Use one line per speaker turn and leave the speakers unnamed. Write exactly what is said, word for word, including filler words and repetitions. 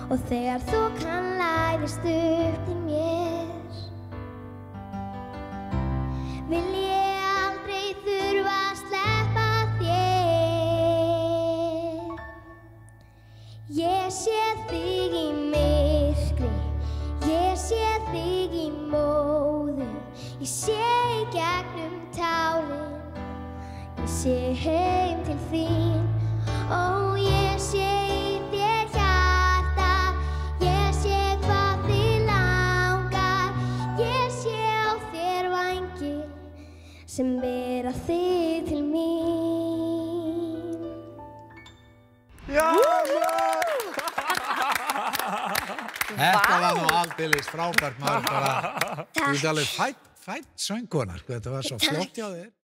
og þegar þokan læðist upp í mér vil ég aldrei þurfa að sleppa þér. Ég sé þig í myrkri, ég sé þig í móðu, ég sé í gegnum tárin, ég sé heim til þín. Ó, ég sé í þér hjarta, ég sé hvað þig langar, ég sé á þér vængi sem bera þig til mín.
Já!
Þetta var nú aldeilis frábært, maður bara, þú ert alveg fædd, fædd söngkona, sko, þetta var svo flott hjá þér.